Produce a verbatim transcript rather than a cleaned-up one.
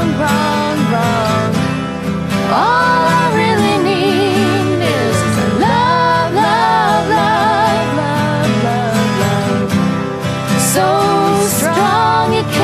wrong, wrong, wrong. All I really need is love, love, love, love, love, love. So strong it